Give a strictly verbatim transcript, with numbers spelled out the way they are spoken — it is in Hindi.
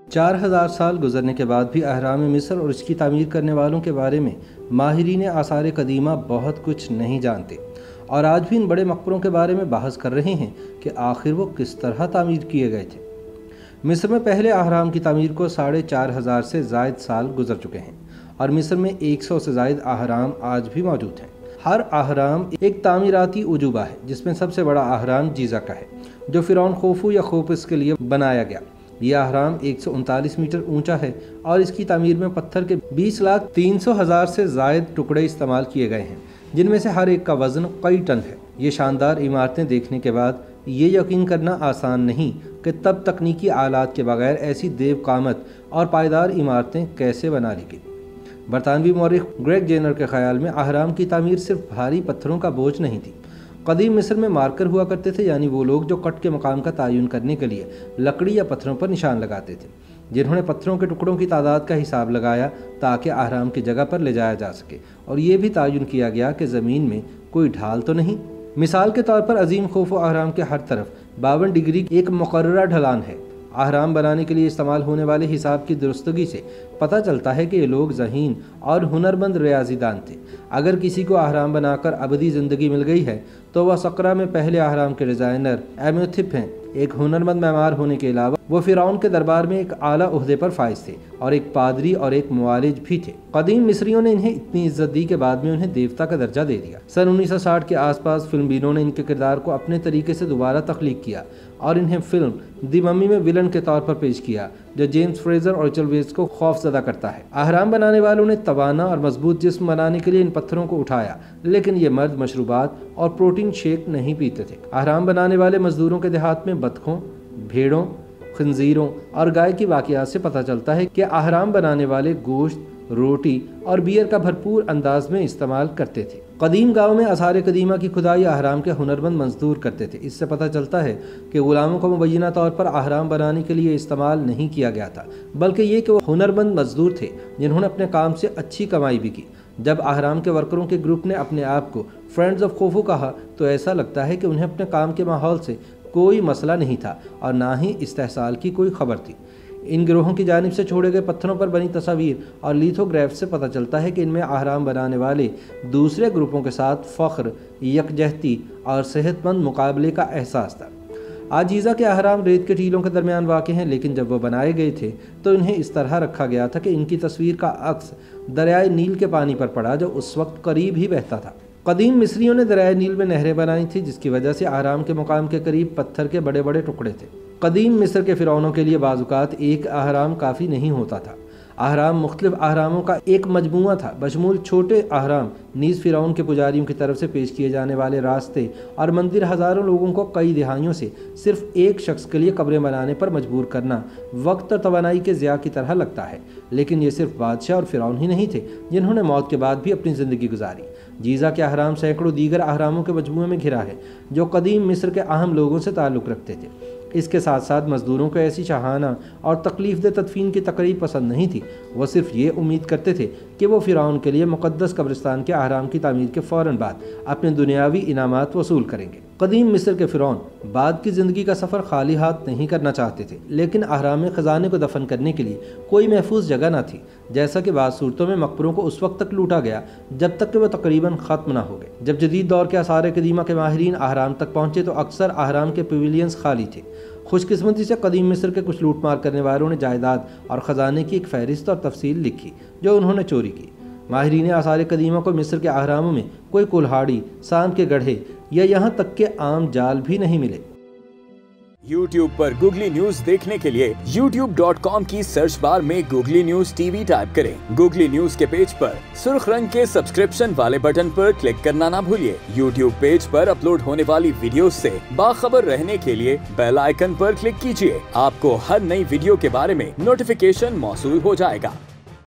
चार हज़ार साल गुजरने के बाद भी अहराम मिस्र और इसकी तामीर करने वालों के बारे में माहिरीन आसार कदीमा बहुत कुछ नहीं जानते और आज भी इन बड़े मकबरों के बारे में बहस कर रहे हैं कि आखिर वो किस तरह तामीर किए गए थे। मिस्र में पहले अहराम की तामीर को साढ़े चार हज़ार से ज़ायद साल गुजर चुके हैं और मिस्र में एक सौ से ज़ायद अहराम आज भी मौजूद हैं। हर अहराम एक तामीराती उजूबा है, जिसमें सबसे बड़ा अहराम जीज़ा का है, जो फ़िरौन खोफू या खोपस के लिए बनाया गया। यह अहराम एक सौ उनतालीस मीटर ऊंचा है और इसकी तामीर में पत्थर के बीस लाख तीन सौ हज़ार से ज़ायद टुकड़े इस्तेमाल किए गए हैं, जिनमें से हर एक का वज़न कई टन है। ये शानदार इमारतें देखने के बाद ये यकीन करना आसान नहीं कि तब तकनीकी आलात के बगैर ऐसी देवकामत और पायदार इमारतें कैसे बना ली गई। बरतानवी मौरिख ग्रेग जेनर के ख्याल में अहराम की तामीर सिर्फ भारी पत्थरों का बोझ नहीं थी। कदीम मिस्र में मार्कर हुआ करते थे, यानी वो लोग जो कट के मकाम का तयन करने के लिए लकड़ी या पत्थरों पर निशान लगाते थे, जिन्होंने पत्थरों के टुकड़ों की तादाद का हिसाब लगाया ताकि अहराम की जगह पर ले जाया जा सके और ये भी तयन किया गया कि ज़मीन में कोई ढाल तो नहीं। मिसाल के तौर पर अजीम खोफो अहराम के हर तरफ बावन डिग्री एक मुकर्ररा ढलान है। अहराम बनाने के लिए इस्तेमाल होने वाले हिसाब की दुरुस्तगी से पता चलता है कि ये लोग ज़हीन और हुनरमंद रियाजीदान थे। अगर किसी को अहराम बनाकर अबदी ज़िंदगी मिल गई है तो वह सकरा में पहले अहराम के डिज़ाइनर एम्योथिप हैं। एक हुनरमंद मेमार होने के अलावा वो फ़िरौन के दरबार में एक आला उहदे पर फाइज थे और एक पादरी और एक मुआलिज भी थे। कदीम मिस्रियों ने इन्हें इतनी इज्जत दी कि बाद में उन्हें देवता का दर्जा दे दिया। सन उन्नीस सौ साठ के आसपास फिल्मबीनों ने इनके किरदार को अपने तरीके से दोबारा तख्लीक किया और इन्हें फिल्म दी मम्मी में विलन के तौर पर पेश किया, जो जेम्स फ्रेजर और रेचल वेज को खौफजदा करता है। अहराम बनाने वालों ने तवाना और मजबूत जिस्म बनाने के लिए इन पत्थरों को उठाया, लेकिन ये मर्द मशरूबात और प्रोटीन शेक नहीं पीते थे। अहराम बनाने वाले मजदूरों के देहात में बतखों, भेड़ों, खंजीरों और गाय की वाक़ियात से पता चलता है कि अहराम बनाने वाले गोश्त, रोटी और बियर का भरपूर अंदाज में इस्तेमाल करते थे। कदीम गांव में आसार कदीमा की खुदाई अहराम के हुनरमंद मजदूर करते थे। इससे पता चलता है कि गुलामों को मुबैना तौर पर अहराम बनाने के लिए इस्तेमाल नहीं किया गया था, बल्कि ये कि वो हुनरमंद मजदूर थे जिन्होंने अपने काम से अच्छी कमाई भी की। जब अहराम के वर्करों के ग्रुप ने अपने आप को फ्रेंड्स ऑफ खोफू कहा तो ऐसा लगता है कि उन्हें अपने काम के माहौल से कोई मसला नहीं था और ना ही इस्तेहसाल की कोई खबर थी। इन गिरोहों की जानिब से छोड़े गए पत्थरों पर बनी तस्वीर और लिथोग्राफ से पता चलता है कि इनमें अहराम बनाने वाले दूसरे ग्रुपों के साथ फ़ख्र, यकजहती और सेहतमंद मुकाबले का एहसास था। आज जीज़ा के अहराम रेत के टीलों के दरमियान वाक़ हैं, लेकिन जब वो बनाए गए थे तो इन्हें इस तरह रखा गया था कि इनकी तस्वीर का अक्स दरियाए नील के पानी पर पड़ा, जो उस वक्त करीब ही बहता था। कदीम मिस्रियों ने दरियाए नील में नहरें बनाई थी, जिसकी वजह से अहराम के मुकाम के करीब पत्थर के बड़े बड़े टुकड़े थे। कदीम मिस्र के फ़िरौनों के लिए बाज़ुकात एक अहराम काफ़ी नहीं होता था। अहराम मुख्तलिफ अहरामों का एक मजमूआ था, बशमूल छोटे अहराम, नीज़ फ़िरौन के पुजारियों की तरफ से पेश किए जाने वाले रास्ते और मंदिर हज़ारों लोगों को कई दिहाइयों से सिर्फ एक शख्स के लिए कब्रें बनाने पर मजबूर करना वक्त और तवानाई के ज़िया की तरह लगता है। लेकिन ये सिर्फ बादशाह और फ़िरौन ही नहीं थे जिन्होंने मौत के बाद भी अपनी ज़िंदगी गुजारी। जीज़ा के अहराम सैकड़ों दीगर अहरामों के मजमूए में घिरा है जो कदीम मिस्र के अहम लोगों से ताल्लुक़ रखते थे। इसके साथ साथ मज़दूरों को ऐसी शाहाना और तकलीफ़देह तदफीन की तकरीब पसंद नहीं थी। वह सिर्फ ये उम्मीद करते थे कि वो फ़िरौन के लिए मुक़द्दस कब्रिस्तान के अहराम की तामीर के फ़ौरन बाद अपने दुनियावी इनामात वसूल करेंगे। कदीम मिस्र के फ़िरौन बाद की ज़िंदगी का सफ़र खाली हाथ नहीं करना चाहते थे, लेकिन अहराम में ख़जाने को दफन करने के लिए कोई महफूज जगह न थी। जैसा कि बाद सूरतों में मकबरों को उस वक्त तक लूटा गया जब तक कि वह तकरीबन ख़त्म न हो गए। जब जदीद दौर के आसार कदीमा के माहिरीन अहराम तक पहुँचे तो अक्सर अहराम के पवेलियंस खाली थे। खुशकिस्मती से कदीम मिस्र के कुछ लूट मार करने वालों ने जायदाद और ख़जाने की एक फ़हरिस्त और तफसील लिखी जो उन्होंने चोरी की। माहिरीन आसार कदीमा को मिस्र के अहरामों में कोई कुल्हाड़ी, सांप के गड्ढे या यहाँ तक के आम जाल भी नहीं मिले। यूट्यूब पर गूगली न्यूज देखने के लिए यूट्यूब डॉट कॉम की सर्च बार में गूगली न्यूज टीवी टाइप करें। गूगली न्यूज के पेज पर सुर्ख रंग के सब्सक्रिप्शन वाले बटन पर क्लिक करना ना भूलिए। यूट्यूब पेज पर अपलोड होने वाली वीडियोस से बाखबर रहने के लिए बेल आइकन पर क्लिक कीजिए। आपको हर नई वीडियो के बारे में नोटिफिकेशन मौसूल हो जाएगा।